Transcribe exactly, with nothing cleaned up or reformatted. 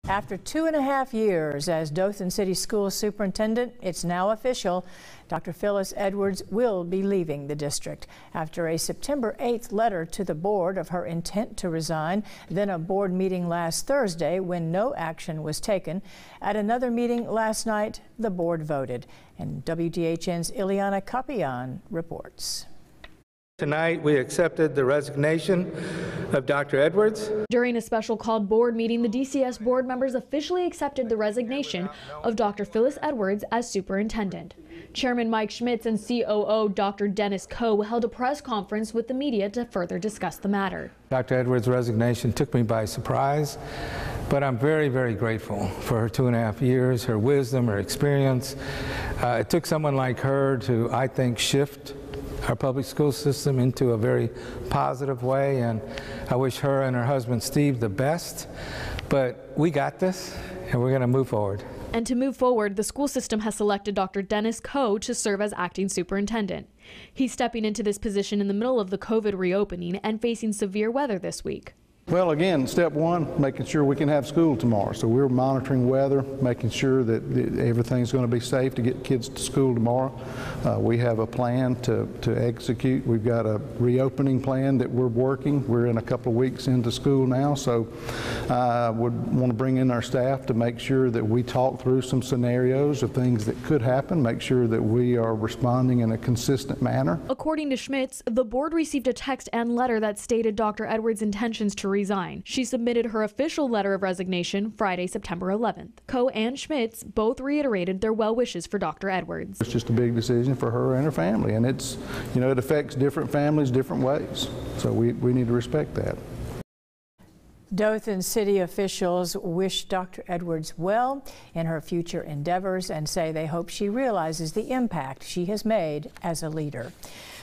After two and a half years as Dothan City Schools Superintendent, it's now official. Doctor Phyllis Edwards will be leaving the district after a September eighth letter to the board of her intent to resign, then a board meeting last Thursday when no action was taken. At another meeting last night, the board voted. And W D H N's Ileana Capian reports. Tonight, we accepted the resignation of Doctor Edwards. During a special called board meeting, the D C S board members officially accepted the resignation of Doctor Phyllis Edwards as superintendent. Chairman Mike Schmitz and C O O Doctor Dennis Koh held a press conference with the media to further discuss the matter. Doctor Edwards' resignation took me by surprise, but I'm very, very grateful for her two and a half years, her wisdom, her experience. Uh, it took someone like her to, I think, shift our public school system into a very positive way, and I wish her and her husband Steve the best, but we got this and we're going to move forward. And to move forward, the school system has selected Doctor Dennis Koh to serve as acting superintendent. He's stepping into this position in the middle of the COVID reopening and facing severe weather this week. Well, again, step one, making sure we can have school tomorrow. So we're monitoring weather, making sure that everything's going to be safe to get kids to school tomorrow. Uh, we have a plan to, to execute. We've got a reopening plan that we're working. We're in a couple of weeks into school now, so I uh, would want to bring in our staff to make sure that we talk through some scenarios of things that could happen, make sure that we are responding in a consistent manner. According to Schmitz, the board received a text and letter that stated Doctor Edwards' intentions to resign. She submitted her official letter of resignation Friday, September eleventh. Koh and Schmitz both reiterated their well wishes for Doctor Edwards. It's just a big decision for her and her family, and it's, you know, it affects different families different ways. So we, we need to respect that. Dothan City officials wish Doctor Edwards well in her future endeavors and say they hope she realizes the impact she has made as a leader.